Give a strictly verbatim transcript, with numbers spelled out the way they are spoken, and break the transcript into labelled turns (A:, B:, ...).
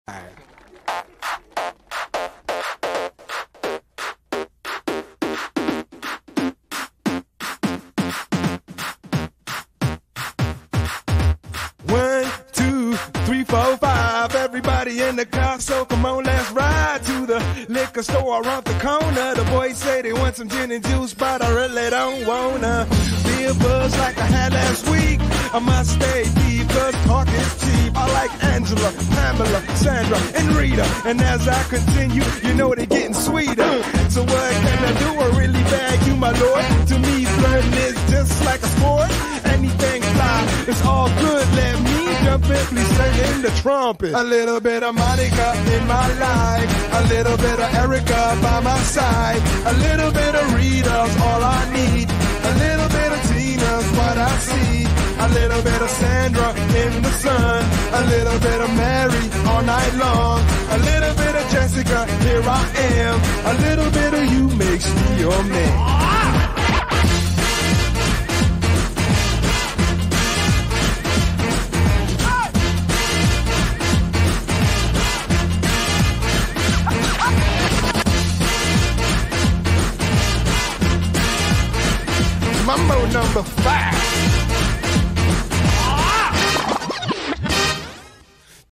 A: One, two, three, four, five. Everybody in the car, so come on, let's ride to the liquor store around the corner. The boys say they want some gin and juice, but I really don't wanna be a buzz like I had last week. I must stay deep, cause talk is cheap. I like Angela, Pamela, Sandra, and Rita. And as I continue, you know they're getting sweeter. So what can I do? I really bag you, my lord. To me, flirting is just like a sport. Anything fly, it's all good. Let me jump in, please sing in the trumpet. A little bit of Monica in my life, a little bit of Erica by my side, a little bit of Rita's all I need, a little bit of Tina's what I see, a little bit of Sandra in the sun, a little bit of Mary all night long, a little bit of Jessica, here I am, a little bit of you makes me your man. Mambo number five.